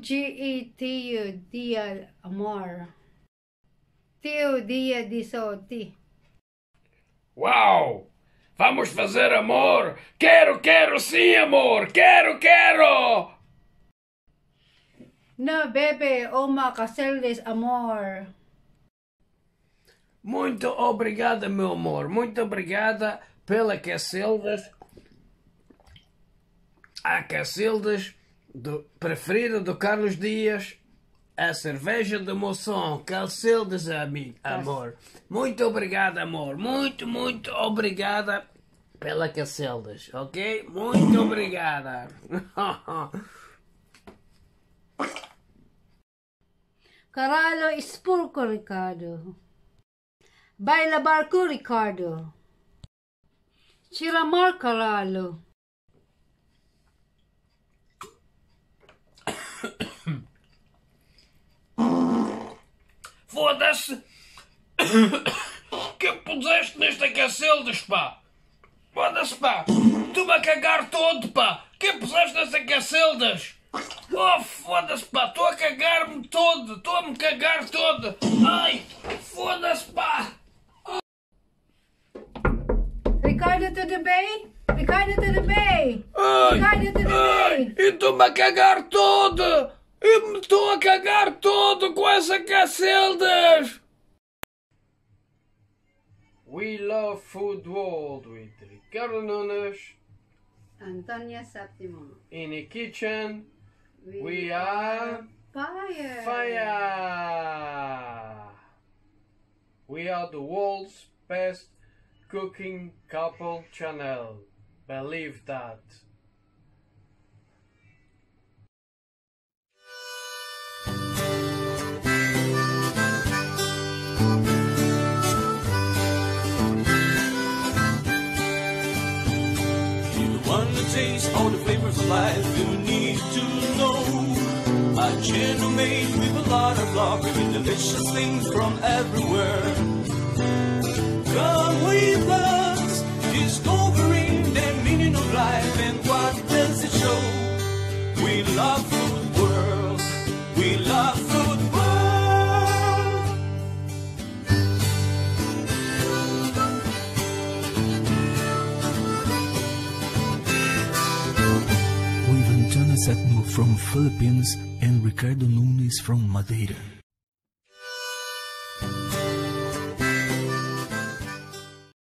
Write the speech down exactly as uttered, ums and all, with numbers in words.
G E Tio Dia Amor. Tio Dia de Sorte. Uau! Vamos fazer amor! Quero, quero sim, amor! Quero, quero! Na bebe uma caseles amor. Muito obrigada, meu amor. Muito obrigada pela Cacildas. A Cacildas do, preferida do Carlos Dias. A cerveja do Moção. Cacildas, amigo, amor. Muito obrigada, amor. Muito, muito obrigada pela Cacildas, ok? Muito obrigada. Caralho Espulco Ricardo. Baila Barco Ricardo. Chiramar Caralho. Foda-se! Que puseste nesta Cacildas, pá? Foda-se, pá! Tu-me a cagar todo, pá! Que puseste nesta Cacildas? Oh, foda-se, pá! Estou a cagar-me todo! Estou a me cagar todo! Ai! Foda-se, pá! Ricardo, tudo bem? Ricardo, tudo bem? Ai! Ricardo, tudo Ai! bem? E estou-me a cagar todo! Eu me estou a cagar todo com essa Cacildas! We Love Food World with Ricardo Nunes. Antonia Séptimo. In the kitchen, We, we are fire. fire. We are the world's best cooking couple channel. Believe that. To taste all the flavors of life, you need to know a channel made with a lot of love, bringing delicious things from everywhere. Come with us, discovering the meaning of life and what does it show. We love food world, we love food world. With Antonia Setmo from Philippines and Ricardo Nunes from Madeira.